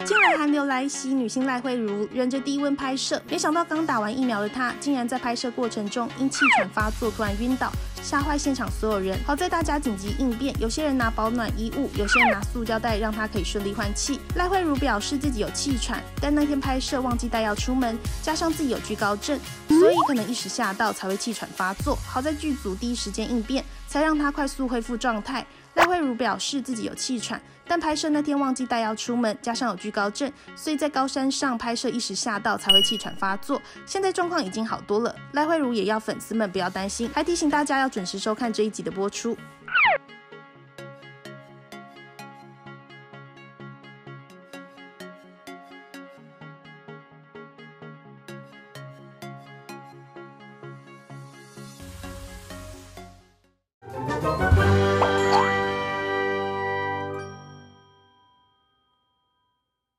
近来寒流来袭，女星赖慧如忍着低温拍摄，没想到刚打完疫苗的她，竟然在拍摄过程中因气喘发作突然晕倒，吓坏现场所有人。好在大家紧急应变，有些人拿保暖衣物，有些人拿塑胶袋，让她可以顺利换气。赖慧如表示自己有气喘，但那天拍摄忘记带药出门，加上自己有惧高症，所以可能一时吓到才会气喘发作。好在剧组第一时间应变，才让她快速恢复状态。赖慧如表示自己有气喘，但拍摄那天忘记带药出门，加上有惧高症，所以在高山上拍摄一时吓到才会气喘发作。现在状况已经好多了，赖慧如也要粉丝们不要担心，还提醒大家要准时收看这一集的播出。